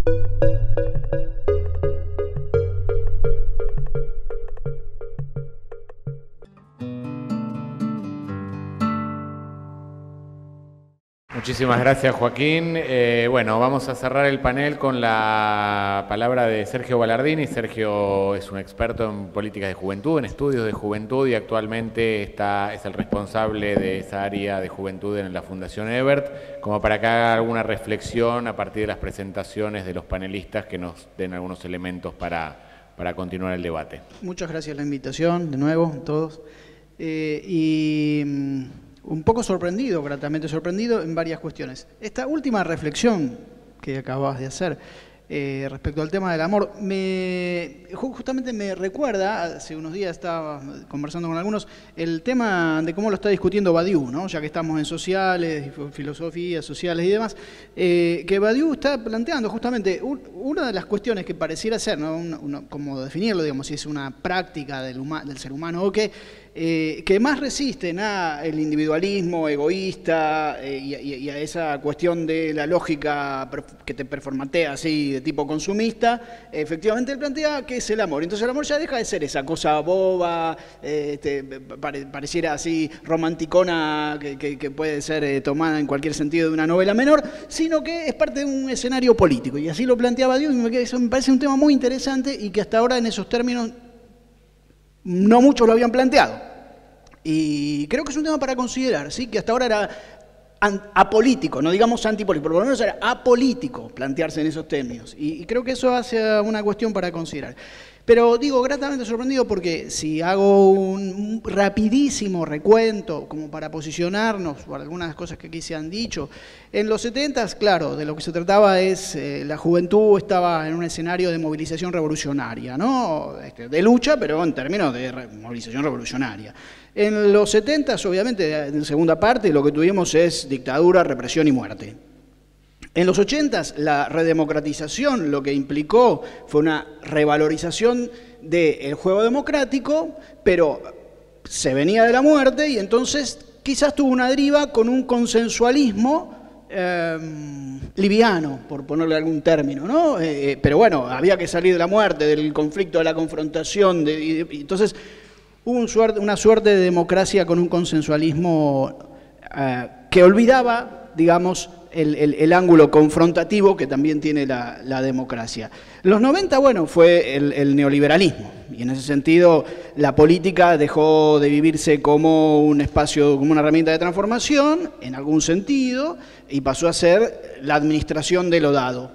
Muchísimas gracias, Joaquín. Bueno, vamos a cerrar el panel con la palabra de Sergio Ballardini. Sergio es un experto en políticas de juventud, en estudios de juventud, y actualmente es el responsable de esa área de juventud en la Fundación Ebert, como para que haga alguna reflexión a partir de las presentaciones de los panelistas que nos den algunos elementos para continuar el debate. Muchas gracias por la invitación, de nuevo, a todos. Un poco sorprendido, gratamente sorprendido en varias cuestiones. Esta última reflexión que acabas de hacer respecto al tema del amor, justamente me recuerda, hace unos días estaba conversando con algunos, el tema de cómo lo está discutiendo Badiou, ¿no? Ya que estamos en sociales, filosofías sociales y demás, que Badiou está planteando justamente una de las cuestiones que pareciera ser, ¿no? Como definirlo, digamos, si es una práctica del ser humano o qué, que más resisten al individualismo egoísta y a esa cuestión de la lógica que te performatea así de tipo consumista. Efectivamente él plantea que es el amor. Entonces el amor ya deja de ser esa cosa boba, pareciera así romanticona, que puede ser tomada en cualquier sentido de una novela menor, sino que es parte de un escenario político. Y así lo planteaba Dios, y eso me parece un tema muy interesante y que hasta ahora en esos términos no muchos lo habían planteado. Y creo que es un tema para considerar, ¿sí? Que hasta ahora era apolítico, no digamos antipolítico, pero por lo menos era apolítico plantearse en esos términos. Y creo que eso hace una cuestión para considerar. Pero digo, gratamente sorprendido porque si hago un rapidísimo recuento como para posicionarnos por algunas cosas que aquí se han dicho, en los 70s, claro, de lo que se trataba es, la juventud estaba en un escenario de movilización revolucionaria, ¿no? De lucha, pero en términos de movilización revolucionaria. En los 70s, obviamente, en la segunda parte, lo que tuvimos es dictadura, represión y muerte. En los 80s, la redemocratización lo que implicó fue una revalorización del juego democrático, pero se venía de la muerte y entonces quizás tuvo una deriva con un consensualismo liviano, por ponerle algún término, ¿no? Pero bueno, había que salir de la muerte, del conflicto, de la confrontación, entonces hubo una suerte de democracia con un consensualismo que olvidaba, digamos, el ángulo confrontativo que también tiene la democracia. Los 90, bueno, fue el neoliberalismo, y en ese sentido la política dejó de vivirse como un espacio, como una herramienta de transformación, en algún sentido, y pasó a ser la administración de lo dado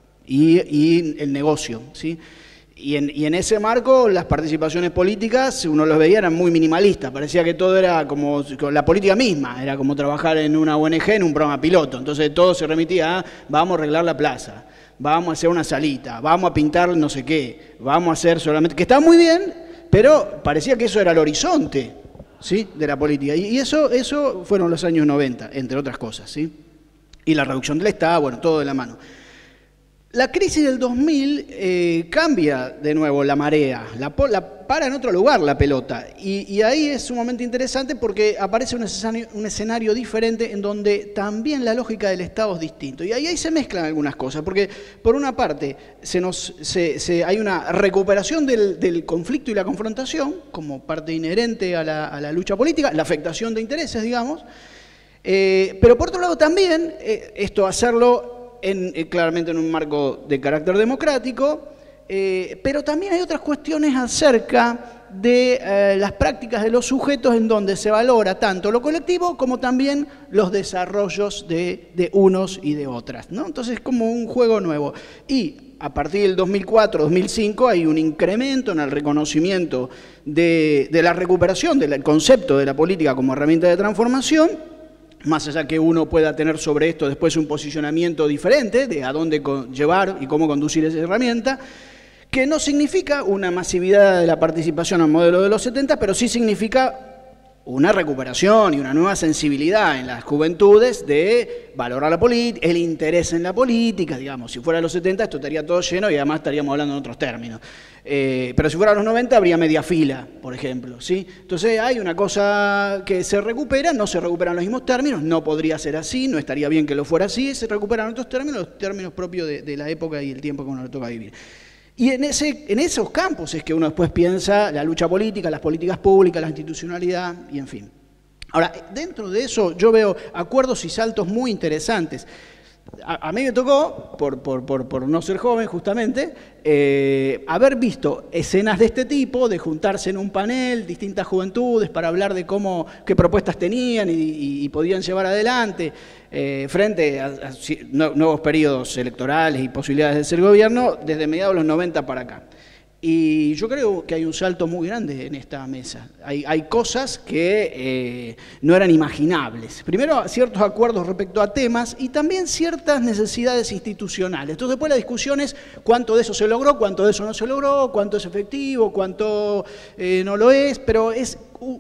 y el negocio, ¿sí? Y en ese marco las participaciones políticas, uno los veía, eran muy minimalistas, parecía que todo era como la política misma, era como trabajar en una ONG, en un programa piloto, entonces todo se remitía a vamos a arreglar la plaza, vamos a hacer una salita, vamos a pintar no sé qué, vamos a hacer solamente, que está muy bien, pero parecía que eso era el horizonte, ¿sí? De la política, y eso fueron los años 90, entre otras cosas, ¿sí? Y la reducción del Estado, bueno, todo de la mano. La crisis del 2000 cambia de nuevo la marea, la para en otro lugar la pelota, y ahí es sumamente interesante porque aparece un escenario diferente en donde también la lógica del Estado es distinto. Y ahí se mezclan algunas cosas, porque por una parte hay una recuperación del conflicto y la confrontación como parte inherente a la lucha política, la afectación de intereses, digamos, pero por otro lado también esto hacerlo claramente en un marco de carácter democrático, pero también hay otras cuestiones acerca de las prácticas de los sujetos en donde se valora tanto lo colectivo como también los desarrollos de unos y de otras, ¿no? Entonces es como un juego nuevo. Y a partir del 2004-2005 hay un incremento en el reconocimiento de la recuperación del concepto de la política como herramienta de transformación, más allá que uno pueda tener sobre esto después un posicionamiento diferente de a dónde llevar y cómo conducir esa herramienta, que no significa una masividad de la participación al modelo de los 70, pero sí significa una recuperación y una nueva sensibilidad en las juventudes de valorar la política, el interés en la política, digamos. Si fuera los 70 esto estaría todo lleno y además estaríamos hablando en otros términos. Pero si fuera los 90 habría media fila, por ejemplo, ¿sí? Entonces hay una cosa que se recupera, no se recuperan los mismos términos, no podría ser así, no estaría bien que lo fuera así, se recuperan otros términos, los términos propios de la época y el tiempo que uno le toca vivir. Y en esos campos es que uno después piensa la lucha política, las políticas públicas, la institucionalidad y en fin. Ahora, dentro de eso yo veo acuerdos y saltos muy interesantes. A mí me tocó, por no ser joven justamente, haber visto escenas de este tipo, de juntarse en un panel, distintas juventudes, para hablar de qué propuestas tenían y podían llevar adelante frente a nuevos periodos electorales y posibilidades de ser gobierno desde mediados de los 90 para acá. Y yo creo que hay un salto muy grande en esta mesa. Hay cosas que no eran imaginables. Primero, ciertos acuerdos respecto a temas y también ciertas necesidades institucionales. Entonces, después la discusión es cuánto de eso se logró, cuánto de eso no se logró, cuánto es efectivo, cuánto no lo es, pero es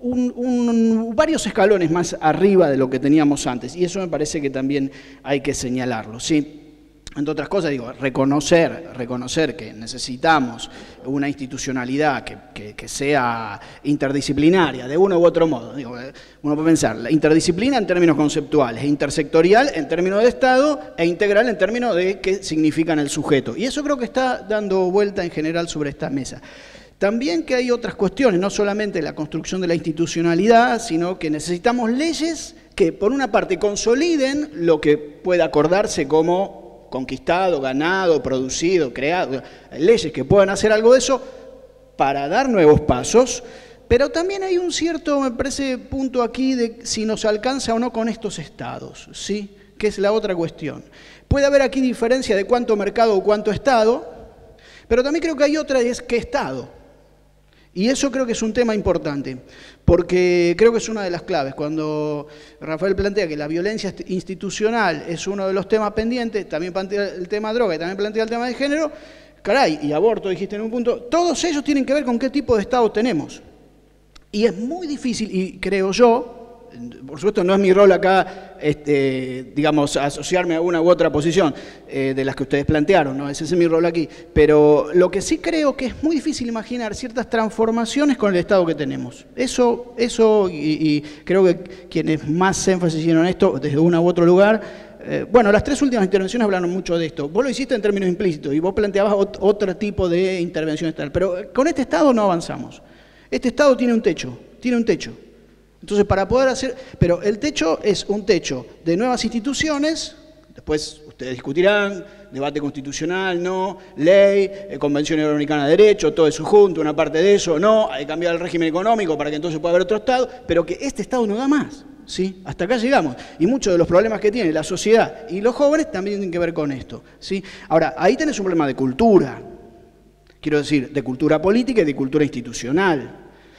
varios escalones más arriba de lo que teníamos antes. Y eso me parece que también hay que señalarlo, ¿sí? Entre otras cosas, digo, reconocer que necesitamos una institucionalidad que sea interdisciplinaria, de uno u otro modo. Digo, uno puede pensar, la interdisciplina en términos conceptuales, intersectorial en términos de Estado e integral en términos de qué significan el sujeto. Y eso creo que está dando vuelta en general sobre esta mesa. También que hay otras cuestiones, no solamente la construcción de la institucionalidad, sino que necesitamos leyes que, por una parte, consoliden lo que pueda acordarse como conquistado, ganado, producido, creado, leyes que puedan hacer algo de eso para dar nuevos pasos, pero también hay un cierto, me parece, punto aquí de si nos alcanza o no con estos estados, ¿sí? Que es la otra cuestión. Puede haber aquí diferencia de cuánto mercado o cuánto estado, pero también creo que hay otra, es qué estado. Y eso creo que es un tema importante, porque creo que es una de las claves. Cuando Rafael plantea que la violencia institucional es uno de los temas pendientes, también plantea el tema droga y también plantea el tema de género, caray, y aborto dijiste en un punto, todos ellos tienen que ver con qué tipo de Estado tenemos. Y es muy difícil, y creo yo, por supuesto no es mi rol acá, digamos, asociarme a una u otra posición de las que ustedes plantearon, ¿no? Ese es mi rol aquí, pero lo que sí creo que es muy difícil imaginar ciertas transformaciones con el Estado que tenemos. Eso y creo que quienes más énfasis hicieron en esto, desde uno u otro lugar, bueno, las tres últimas intervenciones hablaron mucho de esto. Vos lo hiciste en términos implícitos y vos planteabas otro tipo de intervención estatal, pero con este Estado no avanzamos. Este Estado tiene un techo. Entonces, para poder hacer... Pero el techo es un techo de nuevas instituciones, después ustedes discutirán, debate constitucional, no, ley, Convención Iberoamericana de Derecho, todo eso junto, una parte de eso, no, hay que cambiar el régimen económico para que entonces pueda haber otro Estado, pero que este Estado no da más, ¿sí? Hasta acá llegamos. Y muchos de los problemas que tiene la sociedad y los jóvenes también tienen que ver con esto, ¿sí? Ahora, ahí tenés un problema de cultura, quiero decir, de cultura política y de cultura institucional.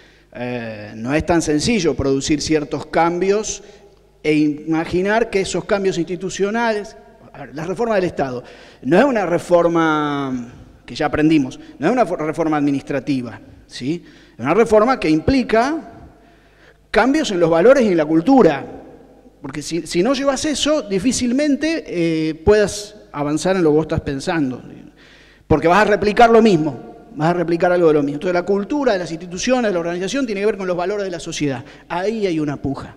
No es tan sencillo producir ciertos cambios e imaginar que esos cambios institucionales, la reforma del Estado, no es una reforma que ya aprendimos, no es una reforma administrativa, ¿sí? Es una reforma que implica cambios en los valores y en la cultura, porque si no llevas eso, difícilmente puedas avanzar en lo que vos estás pensando, porque vas a replicar lo mismo. Vas a replicar algo de lo mismo. Entonces la cultura de las instituciones, de la organización, tiene que ver con los valores de la sociedad. Ahí hay una puja,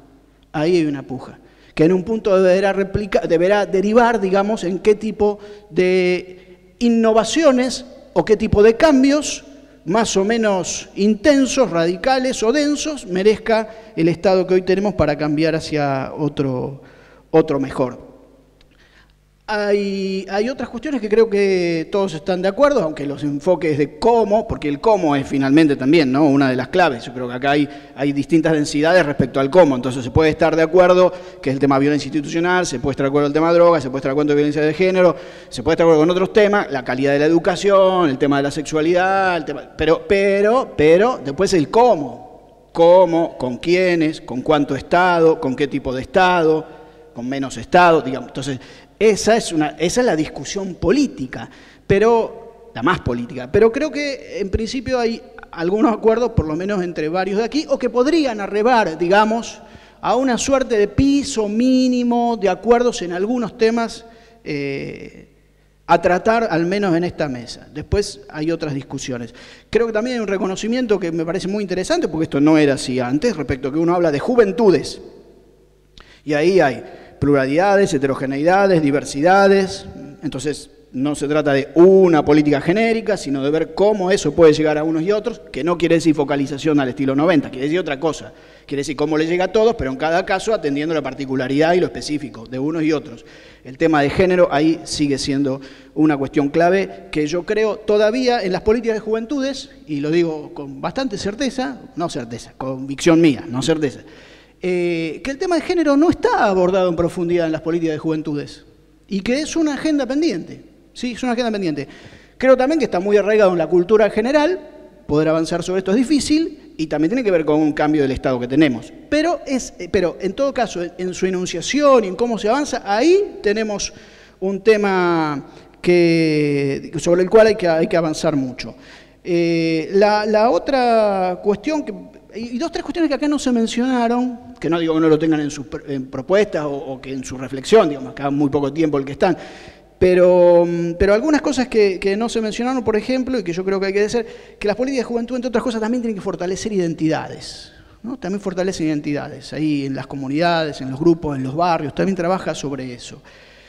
que en un punto deberá derivar, digamos, en qué tipo de innovaciones o qué tipo de cambios más o menos intensos, radicales o densos merezca el Estado que hoy tenemos para cambiar hacia otro mejor. Hay otras cuestiones que creo que todos están de acuerdo, aunque los enfoques de cómo, porque el cómo es finalmente también, ¿no?, una de las claves. Yo creo que acá hay distintas densidades respecto al cómo, entonces se puede estar de acuerdo que es el tema de violencia institucional, se puede estar de acuerdo con el tema de drogas, se puede estar de acuerdo con violencia de género, se puede estar de acuerdo con otros temas, la calidad de la educación, el tema de la sexualidad, el tema, pero después el cómo, con quiénes, con cuánto Estado, con qué tipo de Estado, con menos Estado, digamos. Entonces, esa es la discusión política, pero la más política. Pero creo que en principio hay algunos acuerdos, por lo menos entre varios de aquí, o que podrían arrebar, digamos, a una suerte de piso mínimo de acuerdos en algunos temas a tratar, al menos en esta mesa. Después hay otras discusiones. Creo que también hay un reconocimiento que me parece muy interesante, porque esto no era así antes, respecto a que uno habla de juventudes. Y ahí hay pluralidades, heterogeneidades, diversidades. Entonces, no se trata de una política genérica, sino de ver cómo eso puede llegar a unos y otros, que no quiere decir focalización al estilo 90, quiere decir otra cosa. Quiere decir cómo le llega a todos, pero en cada caso atendiendo la particularidad y lo específico de unos y otros. El tema de género ahí sigue siendo una cuestión clave que yo creo todavía en las políticas de juventudes, y lo digo con bastante certeza, no certeza, convicción mía, no certeza, que el tema de género no está abordado en profundidad en las políticas de juventudes y que es una agenda pendiente. Sí, es una agenda pendiente. Creo también que está muy arraigado en la cultura general, poder avanzar sobre esto es difícil y también tiene que ver con un cambio del Estado que tenemos. Pero en todo caso, en su enunciación y en cómo se avanza, ahí tenemos un tema sobre el cual hay que avanzar mucho. La otra cuestión, y dos, tres cuestiones que acá no se mencionaron, que no digo que no lo tengan en sus propuestas o que en su reflexión, digamos, que haga muy poco tiempo el que están, pero algunas cosas que no se mencionaron, por ejemplo, y que yo creo que hay que decir, que las políticas de juventud, entre otras cosas, también tienen que fortalecer identidades, ¿no? También fortalecen identidades, ahí en las comunidades, en los grupos, en los barrios, también trabaja sobre eso.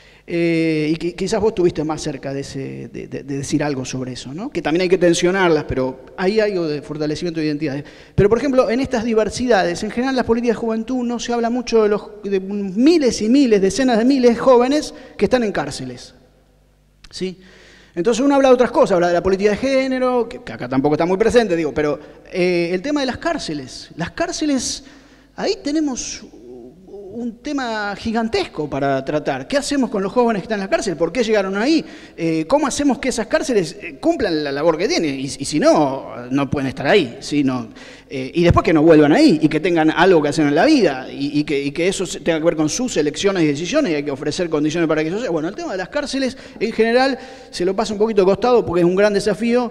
Y quizás vos estuviste más cerca de decir algo sobre eso, ¿no? Que también hay que tensionarlas, pero hay algo de fortalecimiento de identidades. Pero, por ejemplo, en estas diversidades, en general las políticas de juventud no se habla mucho de miles y miles, decenas de miles de jóvenes que están en cárceles, ¿sí? Entonces uno habla de otras cosas, habla de la política de género, que acá tampoco está muy presente, digo, pero el tema de las cárceles, ahí tenemos un tema gigantesco para tratar. ¿Qué hacemos con los jóvenes que están en la cárcel? ¿Por qué llegaron ahí? ¿Cómo hacemos que esas cárceles cumplan la labor que tienen? Y si no, no pueden estar ahí. ¿Sí? No, y después que no vuelvan ahí y que tengan algo que hacer en la vida y que eso tenga que ver con sus elecciones y decisiones y hay que ofrecer condiciones para que eso sea. Bueno, el tema de las cárceles en general se lo pasa un poquito de costado porque es un gran desafío.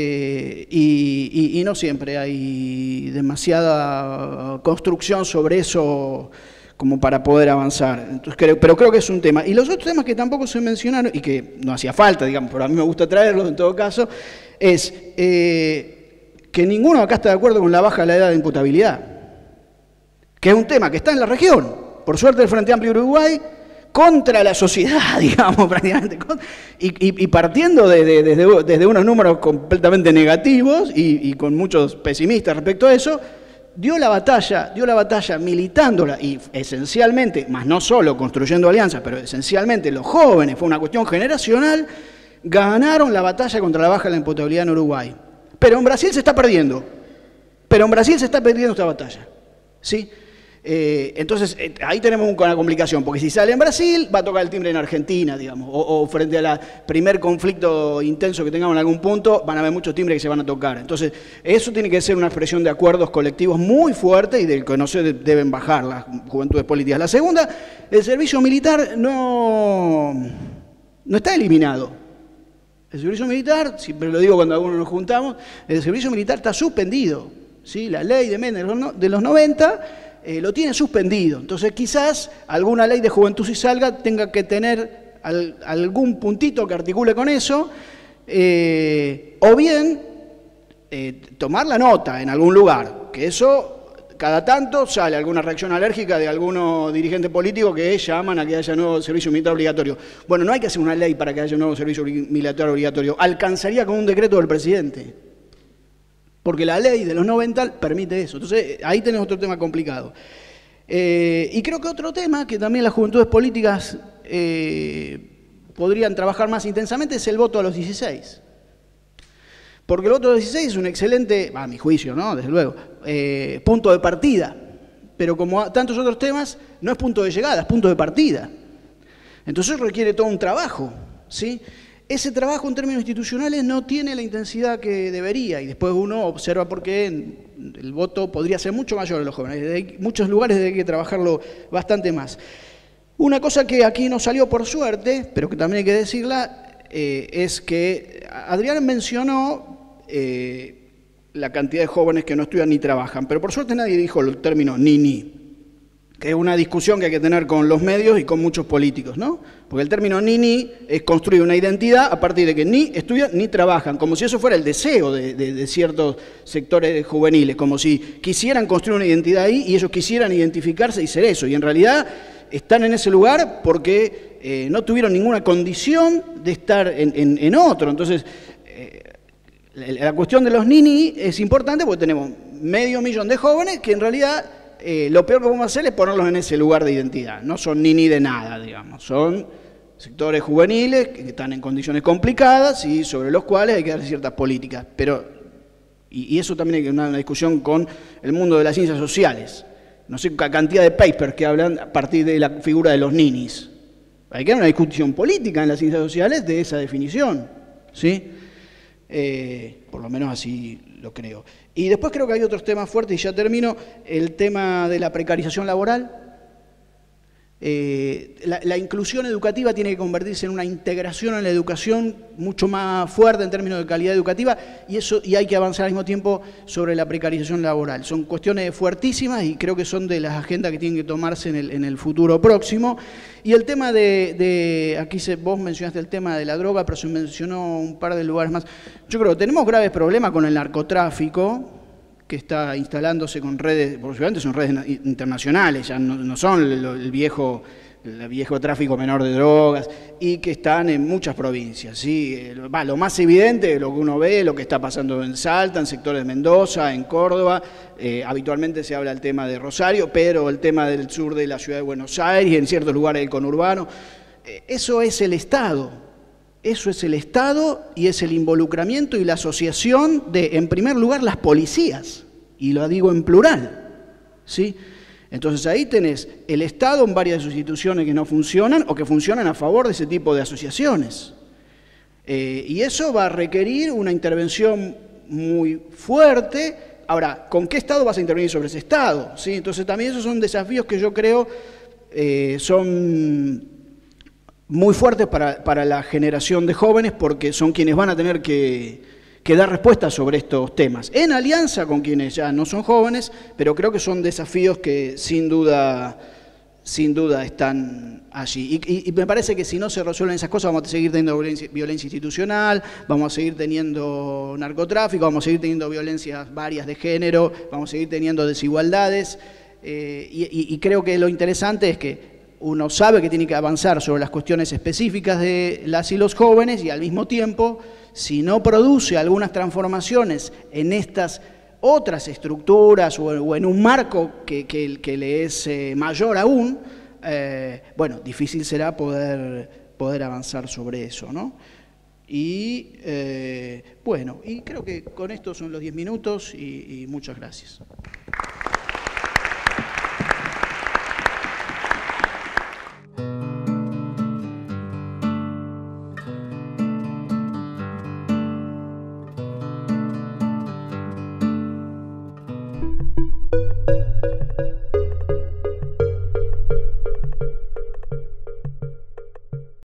Y no siempre hay demasiada construcción sobre eso como para poder avanzar. Entonces, pero creo que es un tema. Y los otros temas que tampoco se mencionaron, y que no hacía falta, digamos, pero a mí me gusta traerlos en todo caso, es que ninguno acá está de acuerdo con la baja de la edad de imputabilidad, que es un tema que está en la región, por suerte el Frente Amplio Uruguay, contra la sociedad, digamos, prácticamente, y partiendo desde unos números completamente negativos y con muchos pesimistas respecto a eso, dio la batalla militándola y esencialmente, más no solo construyendo alianzas, pero esencialmente los jóvenes, fue una cuestión generacional, ganaron la batalla contra la baja de la imputabilidad en Uruguay. Pero en Brasil se está perdiendo. Esta batalla. ¿Sí? Entonces, ahí tenemos una complicación, porque si sale en Brasil, va a tocar el timbre en Argentina, digamos, o frente al primer conflicto intenso que tengamos en algún punto, van a haber muchos timbres que se van a tocar. Entonces, eso tiene que ser una expresión de acuerdos colectivos muy fuerte y del que no se deben bajar las juventudes políticas. La segunda, el servicio militar no está eliminado. El servicio militar, siempre lo digo cuando algunos nos juntamos, el servicio militar está suspendido, ¿sí? La ley de Menem de los 90... lo tiene suspendido. Entonces quizás alguna ley de juventud si salga tenga que tener algún puntito que articule con eso, o bien tomar la nota en algún lugar, que eso cada tanto sale alguna reacción alérgica de algunos dirigentes políticos que llaman a que haya nuevo servicio militar obligatorio. Bueno, no hay que hacer una ley para que haya un nuevo servicio militar obligatorio, alcanzaría con un decreto del presidente. Porque la ley de los 90 permite eso. Entonces, ahí tenemos otro tema complicado. Y creo que otro tema que también las juventudes políticas podrían trabajar más intensamente es el voto a los 16. Porque el voto a los 16 es un excelente, a mi juicio, ¿no? Desde luego, punto de partida. Pero como tantos otros temas, no es punto de llegada, es punto de partida. Entonces requiere todo un trabajo, ¿sí? Ese trabajo en términos institucionales no tiene la intensidad que debería y después uno observa por qué el voto podría ser mucho mayor en los jóvenes. Hay muchos lugares donde hay que trabajarlo bastante más. Una cosa que aquí no salió por suerte, pero que también hay que decirla, es que Adrián mencionó la cantidad de jóvenes que no estudian ni trabajan. Pero por suerte nadie dijo el término ni, que es una discusión que hay que tener con los medios y con muchos políticos, ¿no? Porque el término ni es construir una identidad a partir de que ni estudian ni trabajan, como si eso fuera el deseo de ciertos sectores juveniles, como si quisieran construir una identidad ahí y ellos quisieran identificarse y ser eso. Y en realidad están en ese lugar porque no tuvieron ninguna condición de estar en otro. Entonces, la cuestión de los nini es importante porque tenemos 500.000 de jóvenes que en realidad lo peor que podemos hacer es ponerlos en ese lugar de identidad. No son nini de nada, digamos. Son sectores juveniles que están en condiciones complicadas y sobre los cuales hay que dar ciertas políticas. Y eso también hay que una discusión con el mundo de las ciencias sociales. No sé, cantidad de papers que hablan a partir de la figura de los ninis. Hay que dar una discusión política en las ciencias sociales de esa definición, ¿sí? Por lo menos así lo creo. Y después creo que hay otros temas fuertes, y ya termino, el tema de la precarización laboral. La inclusión educativa tiene que convertirse en una integración en la educación mucho más fuerte en términos de calidad educativa, y hay que avanzar al mismo tiempo sobre la precarización laboral. Son cuestiones fuertísimas y creo que son de las agendas que tienen que tomarse en el futuro próximo. Y el tema aquí vos mencionaste el tema de la droga, pero se mencionó un par de lugares más. Yo creo que tenemos graves problemas con el narcotráfico, que está instalándose con redes, posiblemente son redes internacionales, ya no son el viejo tráfico menor de drogas, y que están en muchas provincias, ¿sí? Lo más evidente, lo que uno ve, lo que está pasando en Salta, en sectores de Mendoza, en Córdoba, habitualmente se habla del tema de Rosario, pero el tema del sur de la ciudad de Buenos Aires y en ciertos lugares del conurbano, eso es el Estado. Eso es el Estado y es el involucramiento y la asociación de, en primer lugar, las policías, y lo digo en plural, ¿sí? Entonces ahí tenés el Estado en varias de sus instituciones que no funcionan o que funcionan a favor de ese tipo de asociaciones. Y eso va a requerir una intervención muy fuerte. Ahora, ¿con qué Estado vas a intervenir sobre ese Estado? ¿Sí? Entonces también esos son desafíos que yo creo son muy fuertes para la generación de jóvenes, porque son quienes van a tener que dar respuestas sobre estos temas, en alianza con quienes ya no son jóvenes, pero creo que son desafíos que sin duda están allí. Y me parece que si no se resuelven esas cosas vamos a seguir teniendo violencia institucional, vamos a seguir teniendo narcotráfico, vamos a seguir teniendo violencias varias de género, vamos a seguir teniendo desigualdades, y creo que lo interesante es que uno sabe que tiene que avanzar sobre las cuestiones específicas de las y los jóvenes, y al mismo tiempo, si no produce algunas transformaciones en estas otras estructuras o en un marco que le es mayor aún, bueno, difícil será poder avanzar sobre eso, ¿no? Y bueno, y creo que con esto son los 10 minutos y muchas gracias.